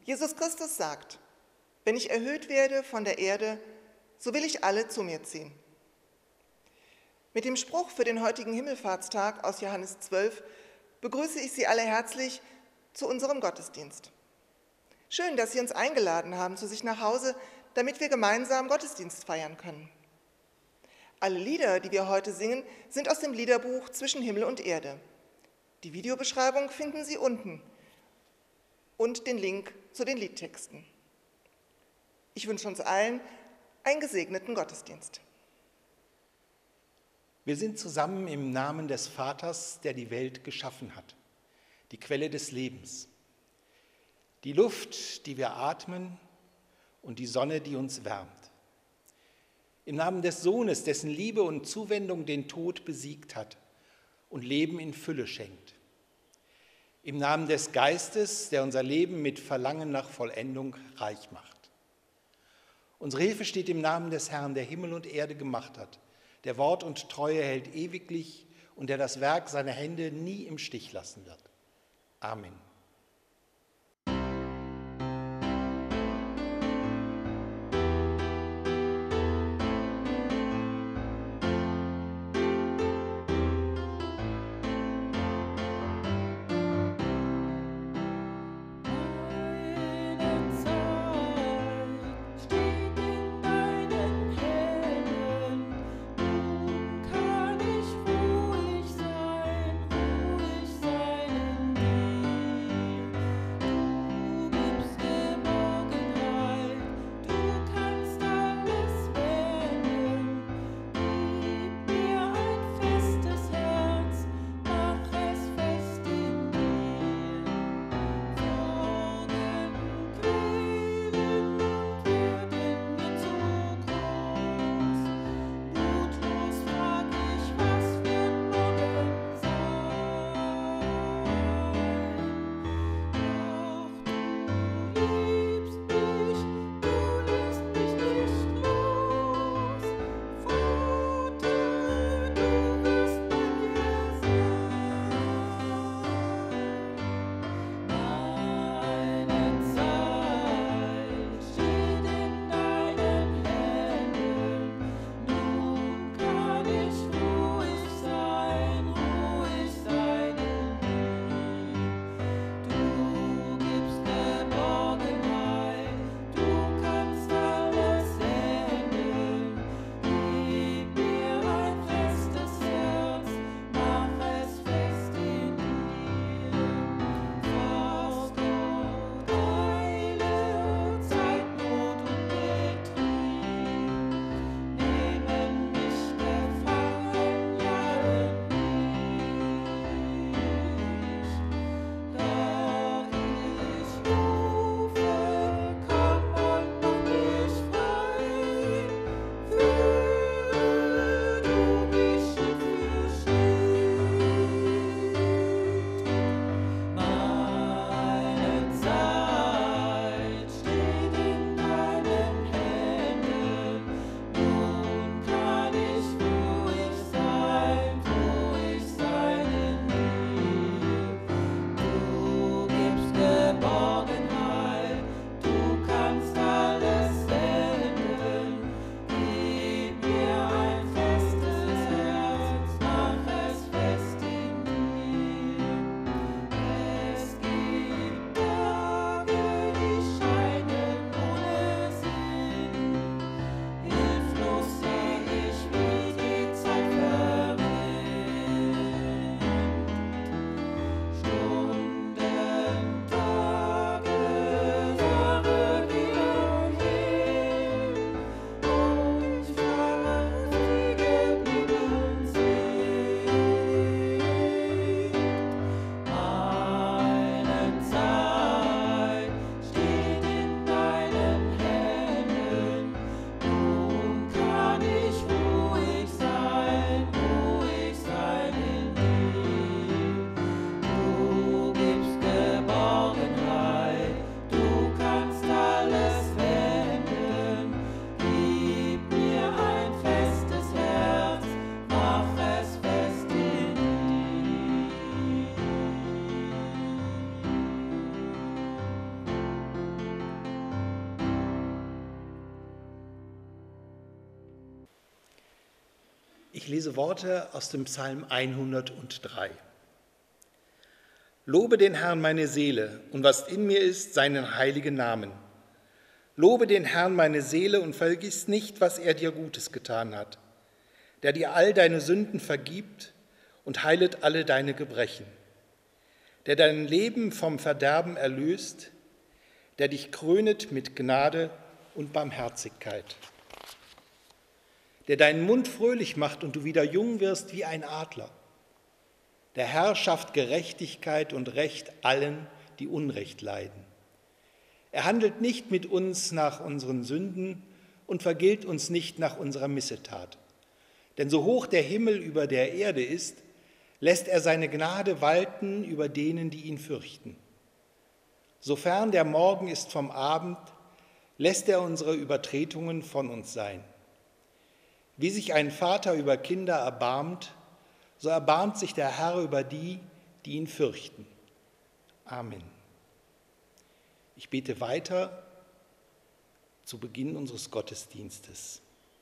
Jesus Christus sagt, wenn ich erhöht werde von der Erde, so will ich alle zu mir ziehen. Mit dem Spruch für den heutigen Himmelfahrtstag aus Johannes 12 begrüße ich Sie alle herzlich zu unserem Gottesdienst. Schön, dass Sie uns eingeladen haben zu sich nach Hause, damit wir gemeinsam Gottesdienst feiern können. Alle Lieder, die wir heute singen, sind aus dem Liederbuch Zwischen Himmel und Erde. Die Videobeschreibung finden Sie unten und den Link zu den Liedtexten. Ich wünsche uns allen einen gesegneten Gottesdienst. Wir sind zusammen im Namen des Vaters, der die Welt geschaffen hat, die Quelle des Lebens, die Luft, die wir atmen und die Sonne, die uns wärmt. Im Namen des Sohnes, dessen Liebe und Zuwendung den Tod besiegt hat und Leben in Fülle schenkt. Im Namen des Geistes, der unser Leben mit Verlangen nach Vollendung reich macht. Unsere Hilfe steht im Namen des Herrn, der Himmel und Erde gemacht hat, der Wort und Treue hält ewiglich und der das Werk seiner Hände nie im Stich lassen wird. Amen. Ruhig sein in dir. Ich lese Worte aus dem Psalm 103. Lobe den Herrn meine Seele und was in mir ist, seinen heiligen Namen. Lobe den Herrn meine Seele und vergiss nicht, was er dir Gutes getan hat, der dir all deine Sünden vergibt und heilet alle deine Gebrechen, der dein Leben vom Verderben erlöst, der dich krönet mit Gnade und Barmherzigkeit, der deinen Mund fröhlich macht und du wieder jung wirst wie ein Adler. Der Herr schafft Gerechtigkeit und Recht allen, die Unrecht leiden. Er handelt nicht mit uns nach unseren Sünden und vergilt uns nicht nach unserer Missetat. Denn so hoch der Himmel über der Erde ist, lässt er seine Gnade walten über denen, die ihn fürchten. Sofern der Morgen ist vom Abend, lässt er unsere Übertretungen von uns sein. Wie sich ein Vater über Kinder erbarmt, so erbarmt sich der Herr über die, die ihn fürchten. Amen. Ich bete weiter zu Beginn unseres Gottesdienstes.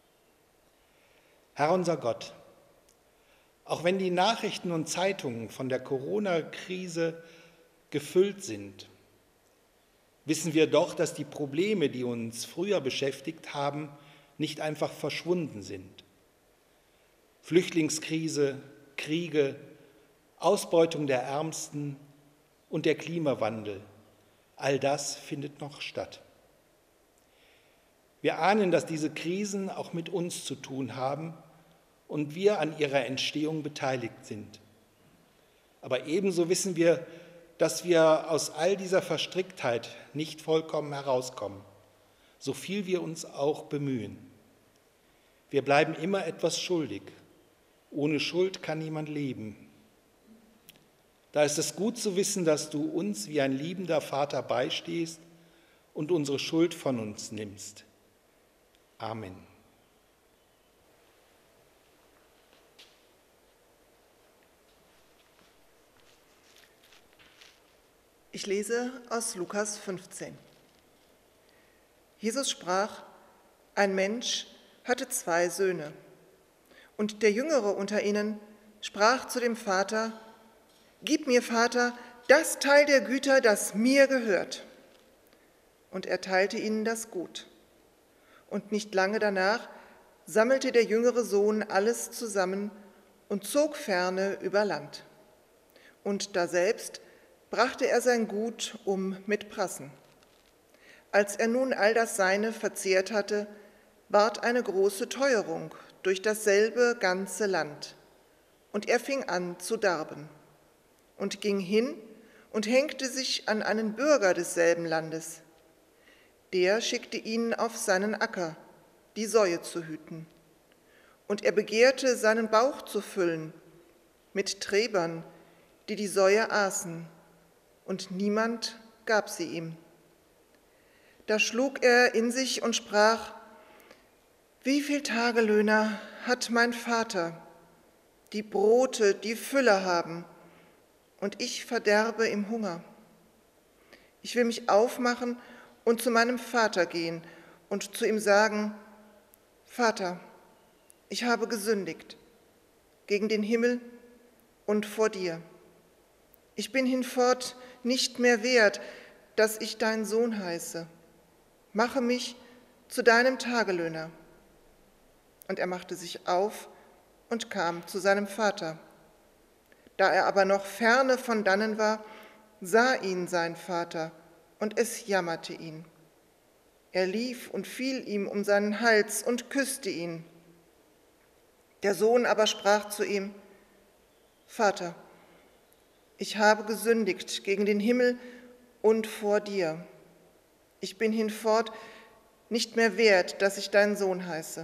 Herr unser Gott, auch wenn die Nachrichten und Zeitungen von der Corona-Krise gefüllt sind, wissen wir doch, dass die Probleme, die uns früher beschäftigt haben, nicht einfach verschwunden sind. Flüchtlingskrise, Kriege, Ausbeutung der Ärmsten und der Klimawandel, all das findet noch statt. Wir ahnen, dass diese Krisen auch mit uns zu tun haben und wir an ihrer Entstehung beteiligt sind. Aber ebenso wissen wir, dass wir aus all dieser Verstricktheit nicht vollkommen herauskommen, so viel wir uns auch bemühen. Wir bleiben immer etwas schuldig. Ohne Schuld kann niemand leben. Da ist es gut zu wissen, dass du uns wie ein liebender Vater beistehst und unsere Schuld von uns nimmst. Amen. Ich lese aus Lukas 15. Jesus sprach: Ein Mensch hatte 2 Söhne. Und der Jüngere unter ihnen sprach zu dem Vater: Gib mir, Vater, das Teil der Güter, das mir gehört. Und er teilte ihnen das Gut. Und nicht lange danach sammelte der jüngere Sohn alles zusammen und zog ferne über Land. Und daselbst brachte er sein Gut mit Prassen. Als er nun all das Seine verzehrt hatte, ward eine große Teuerung durch dasselbe ganze Land. Und er fing an zu darben und ging hin und hängte sich an einen Bürger desselben Landes. Der schickte ihn auf seinen Acker, die Säue zu hüten. Und er begehrte, seinen Bauch zu füllen mit Träbern, die die Säue aßen, und niemand gab sie ihm. Da schlug er in sich und sprach: Wie viel Tagelöhner hat mein Vater, die Brote, die Fülle haben, und ich verderbe im Hunger? Ich will mich aufmachen und zu meinem Vater gehen und zu ihm sagen: Vater, ich habe gesündigt gegen den Himmel und vor dir. Ich bin hinfort nicht mehr wert, dass ich dein Sohn heiße. Mache mich zu deinem Tagelöhner. Und er machte sich auf und kam zu seinem Vater. Da er aber noch ferne von dannen war, sah ihn sein Vater, und es jammerte ihn. Er lief und fiel ihm um seinen Hals und küsste ihn. Der Sohn aber sprach zu ihm: Vater, ich habe gesündigt gegen den Himmel und vor dir. Ich bin hinfort nicht mehr wert, dass ich dein Sohn heiße.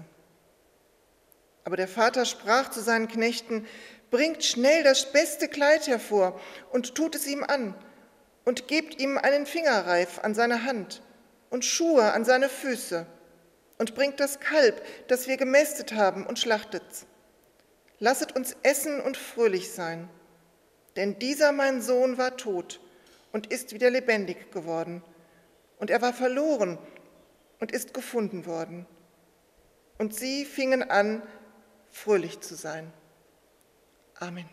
Aber der Vater sprach zu seinen Knechten: Bringt schnell das beste Kleid hervor und tut es ihm an und gebt ihm einen Fingerreif an seine Hand und Schuhe an seine Füße und bringt das Kalb, das wir gemästet haben, und schlachtet's. Lasset uns essen und fröhlich sein, denn dieser mein Sohn war tot und ist wieder lebendig geworden, und er war verloren und ist gefunden worden. Und sie fingen an, fröhlich zu sein. Amen.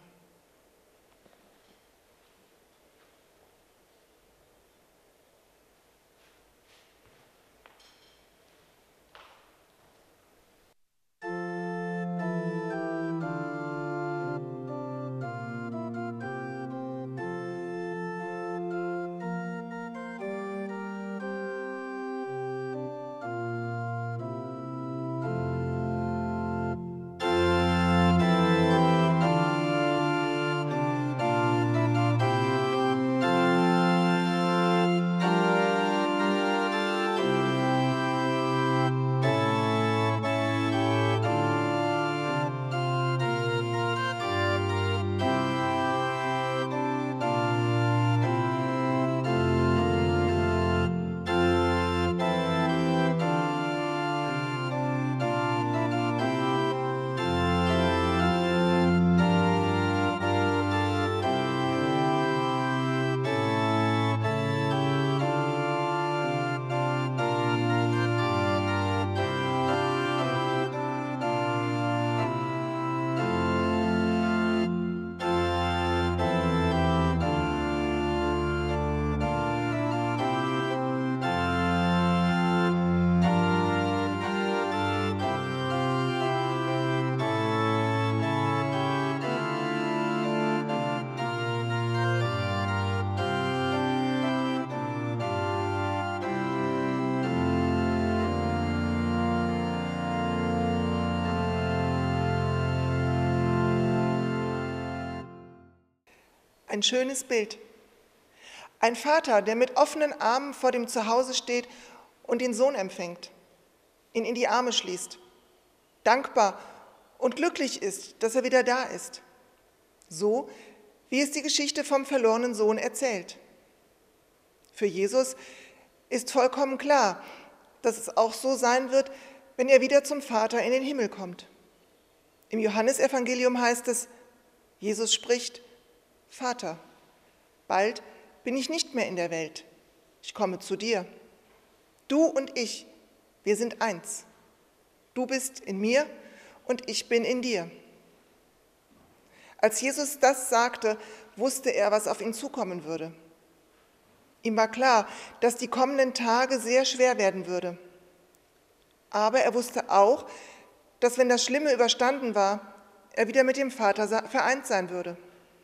Ein schönes Bild. Ein Vater, der mit offenen Armen vor dem Zuhause steht und den Sohn empfängt, ihn in die Arme schließt, dankbar und glücklich ist, dass er wieder da ist. So, wie es die Geschichte vom verlorenen Sohn erzählt. Für Jesus ist vollkommen klar, dass es auch so sein wird, wenn er wieder zum Vater in den Himmel kommt. Im Johannesevangelium heißt es, Jesus spricht: Vater, bald bin ich nicht mehr in der Welt. Ich komme zu dir. Du und ich, wir sind eins. Du bist in mir und ich bin in dir. Als Jesus das sagte, wusste er, was auf ihn zukommen würde. Ihm war klar, dass die kommenden Tage sehr schwer werden würde. Aber er wusste auch, dass, wenn das Schlimme überstanden war, er wieder mit dem Vater vereint sein würde.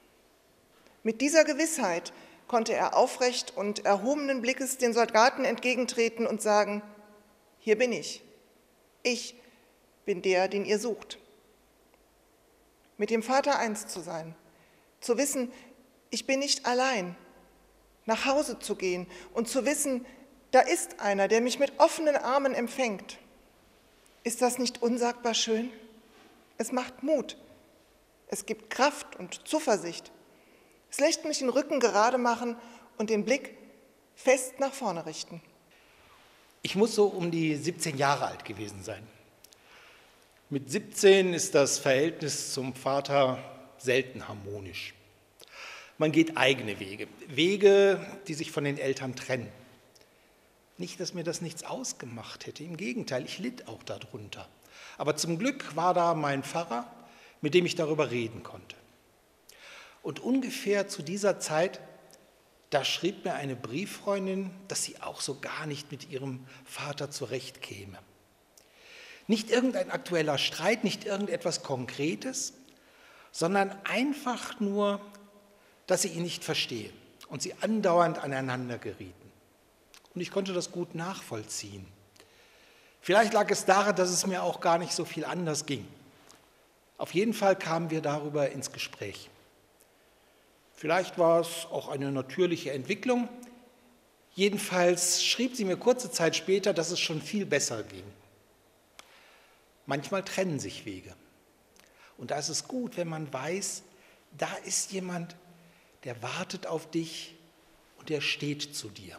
Mit dieser Gewissheit konnte er aufrecht und erhobenen Blickes den Soldaten entgegentreten und sagen: Hier bin ich. Ich bin der, den ihr sucht. Mit dem Vater eins zu sein, zu wissen, ich bin nicht allein, nach Hause zu gehen und zu wissen, da ist einer, der mich mit offenen Armen empfängt. Ist das nicht unsagbar schön? Es macht Mut. Es gibt Kraft und Zuversicht. Es lässt mich den Rücken gerade machen und den Blick fest nach vorne richten. Ich muss so um die 17 Jahre alt gewesen sein. Mit 17 ist das Verhältnis zum Vater selten harmonisch. Man geht eigene Wege, Wege, die sich von den Eltern trennen. Nicht, dass mir das nichts ausgemacht hätte, im Gegenteil, ich litt auch darunter. Aber zum Glück war da mein Pfarrer, mit dem ich darüber reden konnte. Und ungefähr zu dieser Zeit, da schrieb mir eine Brieffreundin, dass sie auch so gar nicht mit ihrem Vater zurechtkäme. Nicht irgendein aktueller Streit, nicht irgendetwas Konkretes, sondern einfach nur, dass sie ihn nicht verstehe und sie andauernd aneinander gerieten. Und ich konnte das gut nachvollziehen. Vielleicht lag es daran, dass es mir auch gar nicht so viel anders ging. Auf jeden Fall kamen wir darüber ins Gespräch. Vielleicht war es auch eine natürliche Entwicklung. Jedenfalls schrieb sie mir kurze Zeit später, dass es schon viel besser ging. Manchmal trennen sich Wege. Und da ist es gut, wenn man weiß, da ist jemand, der wartet auf dich und der steht zu dir.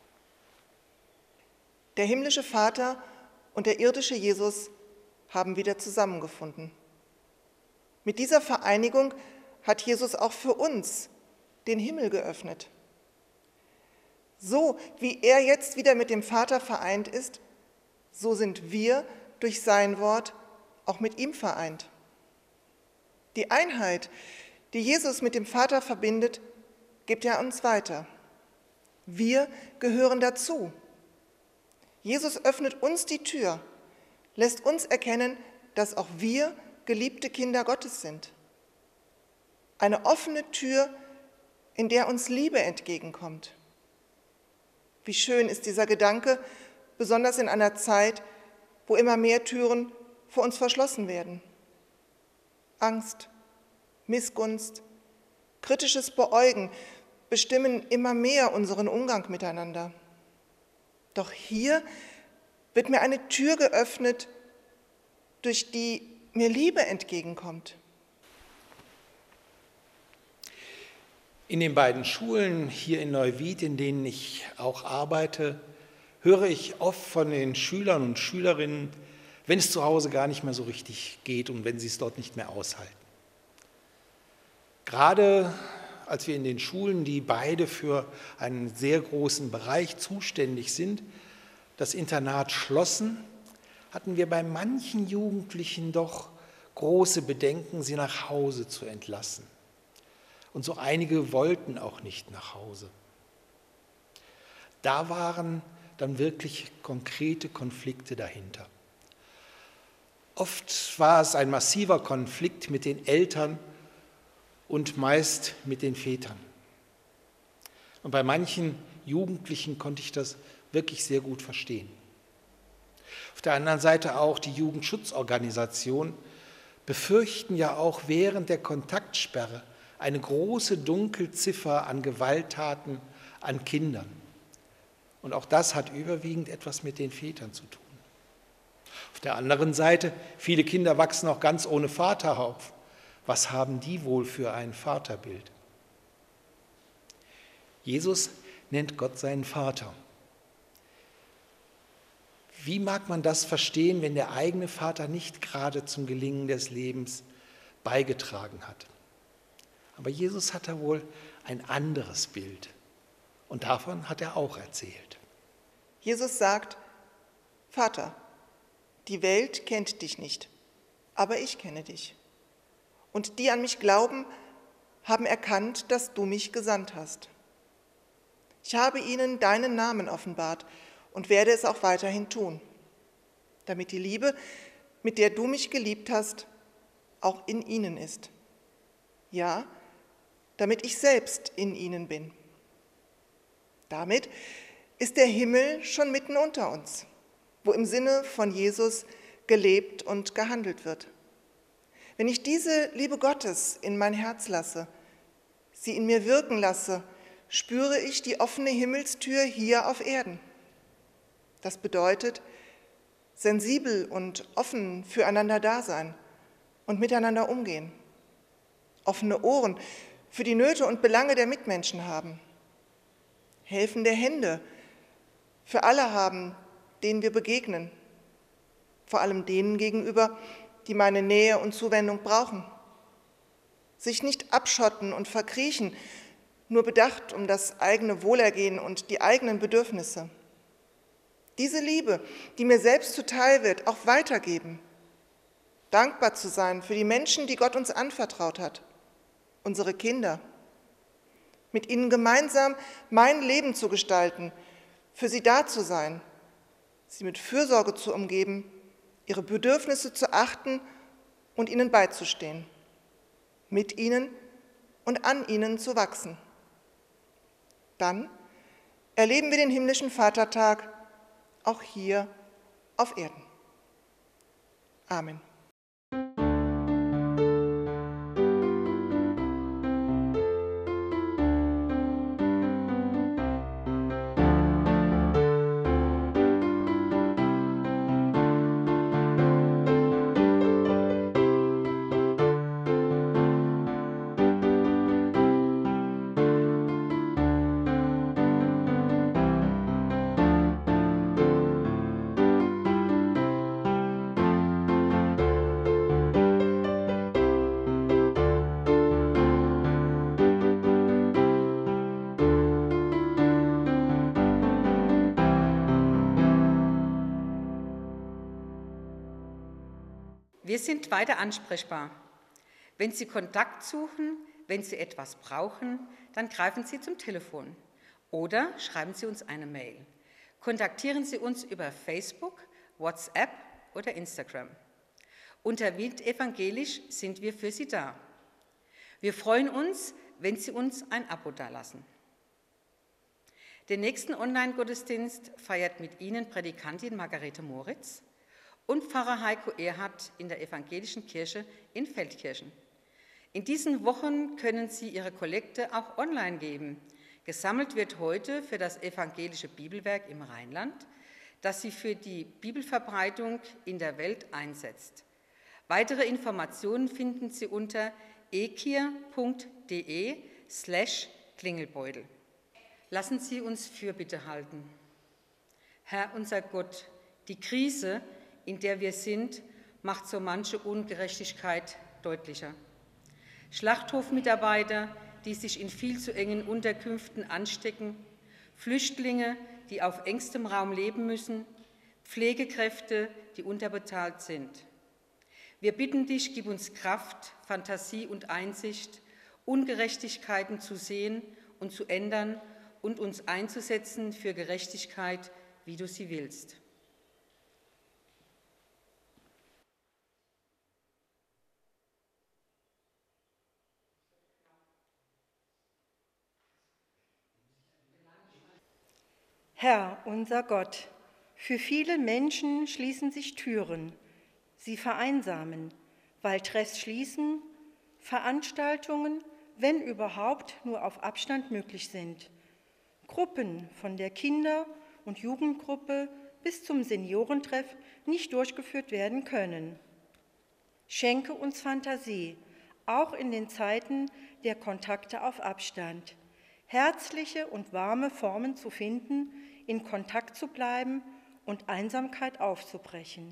Der himmlische Vater und der irdische Jesus haben wieder zusammengefunden. Mit dieser Vereinigung hat Jesus auch für uns den Himmel geöffnet. So wie er jetzt wieder mit dem Vater vereint ist, so sind wir durch sein Wort auch mit ihm vereint. Die Einheit, die Jesus mit dem Vater verbindet, gibt er uns weiter. Wir gehören dazu. Jesus öffnet uns die Tür, lässt uns erkennen, dass auch wir geliebte Kinder Gottes sind. Eine offene Tür, in der uns Liebe entgegenkommt. Wie schön ist dieser Gedanke, besonders in einer Zeit, wo immer mehr Türen vor uns verschlossen werden. Angst, Missgunst, kritisches Beäugen bestimmen immer mehr unseren Umgang miteinander. Doch hier wird mir eine Tür geöffnet, durch die mir Liebe entgegenkommt. In den beiden Schulen hier in Neuwied, in denen ich auch arbeite, höre ich oft von den Schülern und Schülerinnen, wenn es zu Hause gar nicht mehr so richtig geht und wenn sie es dort nicht mehr aushalten. Gerade als wir in den Schulen, die beide für einen sehr großen Bereich zuständig sind, das Internat schlossen, hatten wir bei manchen Jugendlichen doch große Bedenken, sie nach Hause zu entlassen. Und so einige wollten auch nicht nach Hause. Da waren dann wirklich konkrete Konflikte dahinter. Oft war es ein massiver Konflikt mit den Eltern und meist mit den Vätern. Und bei manchen Jugendlichen konnte ich das wirklich sehr gut verstehen. Auf der anderen Seite auch die Jugendschutzorganisationen befürchten ja auch während der Kontaktsperre eine große Dunkelziffer an Gewalttaten an Kindern. Und auch das hat überwiegend etwas mit den Vätern zu tun. Auf der anderen Seite, viele Kinder wachsen auch ganz ohne Vater auf. Was haben die wohl für ein Vaterbild? Jesus nennt Gott seinen Vater. Wie mag man das verstehen, wenn der eigene Vater nicht gerade zum Gelingen des Lebens beigetragen hat? Aber Jesus hat da wohl ein anderes Bild und davon hat er auch erzählt. Jesus sagt: Vater, die Welt kennt dich nicht, aber ich kenne dich. Und die an mich glauben, haben erkannt, dass du mich gesandt hast. Ich habe ihnen deinen Namen offenbart und werde es auch weiterhin tun, damit die Liebe, mit der du mich geliebt hast, auch in ihnen ist. Ja, damit ich selbst in ihnen bin. Damit ist der Himmel schon mitten unter uns, wo im Sinne von Jesus gelebt und gehandelt wird. Wenn ich diese Liebe Gottes in mein Herz lasse, sie in mir wirken lasse, spüre ich die offene Himmelstür hier auf Erden. Das bedeutet, sensibel und offen füreinander da sein und miteinander umgehen. Offene Ohren für die Nöte und Belange der Mitmenschen haben. Helfende Hände für alle haben, denen wir begegnen. Vor allem denen gegenüber, die meine Nähe und Zuwendung brauchen. Sich nicht abschotten und verkriechen, nur bedacht um das eigene Wohlergehen und die eigenen Bedürfnisse. Diese Liebe, die mir selbst zuteil wird, auch weitergeben. Dankbar zu sein für die Menschen, die Gott uns anvertraut hat. Unsere Kinder. Mit ihnen gemeinsam mein Leben zu gestalten, für sie da zu sein, sie mit Fürsorge zu umgeben, ihre Bedürfnisse zu achten und ihnen beizustehen, mit ihnen und an ihnen zu wachsen. Dann erleben wir den himmlischen Vatertag auch hier auf Erden. Amen. Wir sind weiter ansprechbar. Wenn Sie Kontakt suchen, wenn Sie etwas brauchen, dann greifen Sie zum Telefon oder schreiben Sie uns eine Mail. Kontaktieren Sie uns über Facebook, WhatsApp oder Instagram. Unter Wild Evangelisch sind wir für Sie da. Wir freuen uns, wenn Sie uns ein Abo dalassen. Den nächsten Online-Gottesdienst feiert mit Ihnen Prädikantin Margarete Moritz und Pfarrer Heiko Erhardt in der Evangelischen Kirche in Feldkirchen. In diesen Wochen können Sie Ihre Kollekte auch online geben. Gesammelt wird heute für das Evangelische Bibelwerk im Rheinland, das sie für die Bibelverbreitung in der Welt einsetzt. Weitere Informationen finden Sie unter ekir.de/Klingelbeutel. Lassen Sie uns Fürbitte halten. Herr unser Gott, die Krise, in der wir sind, macht so manche Ungerechtigkeit deutlicher. Schlachthofmitarbeiter, die sich in viel zu engen Unterkünften anstecken, Flüchtlinge, die auf engstem Raum leben müssen, Pflegekräfte, die unterbezahlt sind. Wir bitten dich, gib uns Kraft, Fantasie und Einsicht, Ungerechtigkeiten zu sehen und zu ändern und uns einzusetzen für Gerechtigkeit, wie du sie willst. Herr, unser Gott, für viele Menschen schließen sich Türen, sie vereinsamen, weil Treffs schließen, Veranstaltungen, wenn überhaupt, nur auf Abstand möglich sind. Gruppen von der Kinder- und Jugendgruppe bis zum Seniorentreff nicht durchgeführt werden können. Schenke uns Fantasie, auch in den Zeiten der Kontakte auf Abstand, herzliche und warme Formen zu finden, in Kontakt zu bleiben und Einsamkeit aufzubrechen.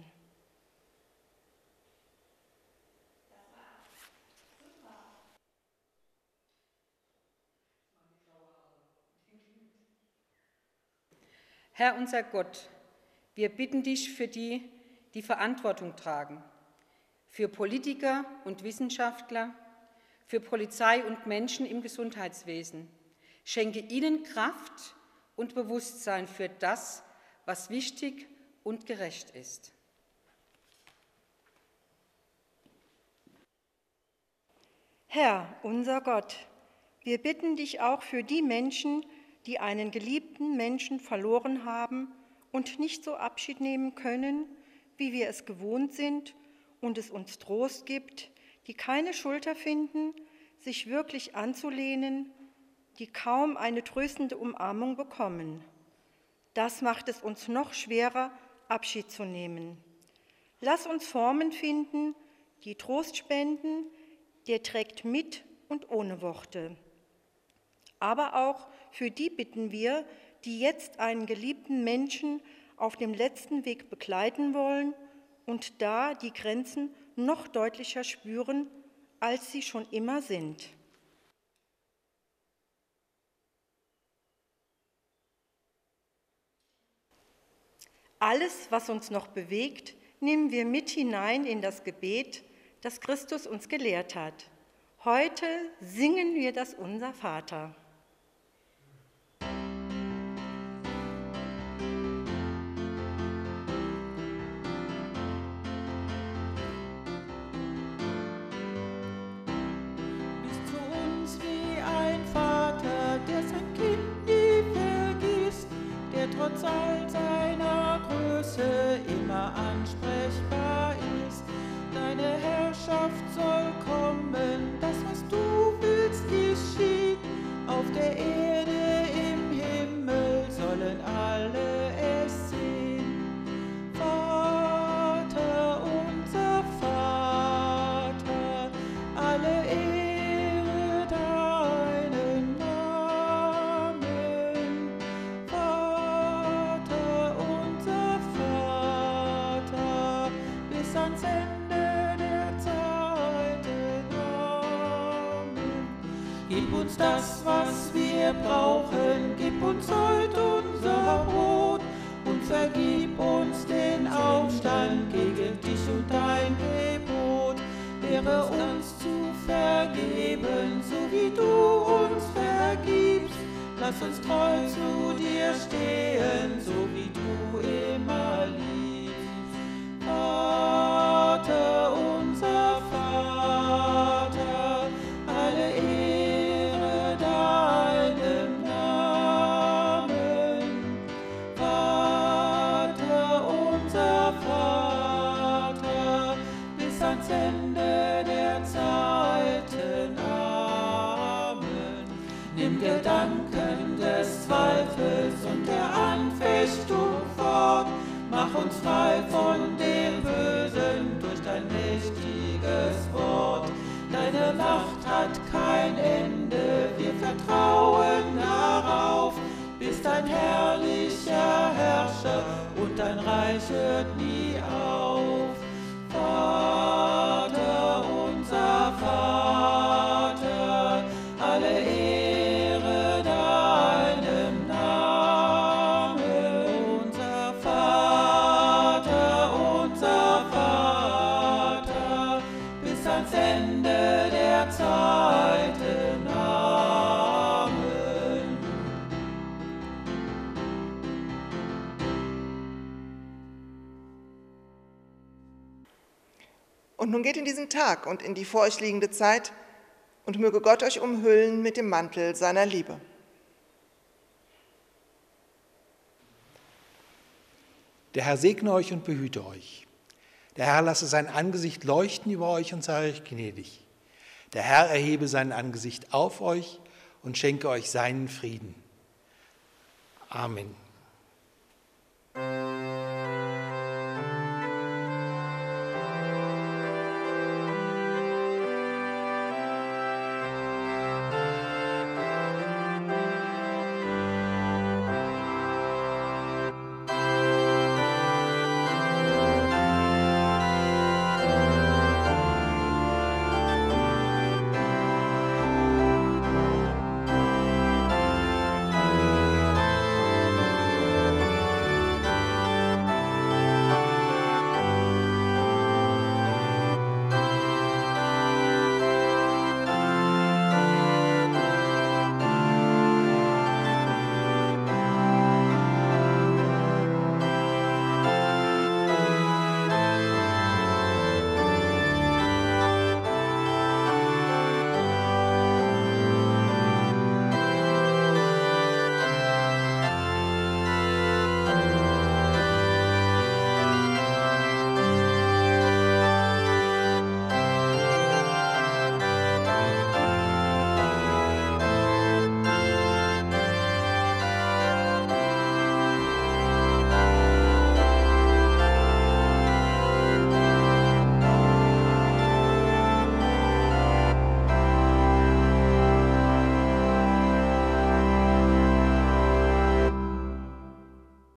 Herr unser Gott, wir bitten dich für die, die Verantwortung tragen, für Politiker und Wissenschaftler, für Polizei und Menschen im Gesundheitswesen. Schenke ihnen Kraft und Bewusstsein für das, was wichtig und gerecht ist. Herr, unser Gott, wir bitten dich auch für die Menschen, die einen geliebten Menschen verloren haben und nicht so Abschied nehmen können, wie wir es gewohnt sind und es uns Trost gibt, die keine Schulter finden, sich wirklich anzulehnen, die kaum eine tröstende Umarmung bekommen. Das macht es uns noch schwerer, Abschied zu nehmen. Lass uns Formen finden, die Trost spenden, der trägt mit und ohne Worte. Aber auch für die bitten wir, die jetzt einen geliebten Menschen auf dem letzten Weg begleiten wollen und da die Grenzen noch deutlicher spüren, als sie schon immer sind. Alles, was uns noch bewegt, nehmen wir mit hinein in das Gebet, das Christus uns gelehrt hat. Heute singen wir das Unser Vater. Bist zu uns wie ein Vater, der sein Kind nie vergisst, der trotz all seiner Größe immer ansprechbar ist. Deine Herrschaft soll kommen, das, was du willst, geschieht. Auf der Erde, im Himmel sollen alle es sehen. Vater, unser Vater, alle Ehre deinen Namen. Vater, unser Vater, bis ans Ende der Zeiten. Amen. Gib uns das, was wir brauchen, gib uns heute unser Brot und vergib uns den Aufstand gegen dich und dein Gebot. Lehre uns zu wie du uns vergibst. Lass uns treu zu dir stehen, so wie du immer liebst. Vater, unser Vater, alle Ehre deinem Namen. Vater, unser Vater, bis ans Ende der Zeiten. Amen. Nimm Gedanken des Zweifels und der Anfechtung fort. Mach uns frei von dem Bösen durch dein mächtiges Wort. Deine Macht hat kein Ende, wir vertrauen darauf. Bist ein herrlicher Herrscher und dein Reich hört nie auf. Vater, unser Vater, alle Ehre deinem Namen. Unser Vater, bis ans Ende der Zeiten. Amen. Und nun geht in diesen Tag und in die vor euch liegende Zeit und möge Gott euch umhüllen mit dem Mantel seiner Liebe. Der Herr segne euch und behüte euch. Der Herr lasse sein Angesicht leuchten über euch und sei euch gnädig. Der Herr erhebe sein Angesicht auf euch und schenke euch seinen Frieden. Amen.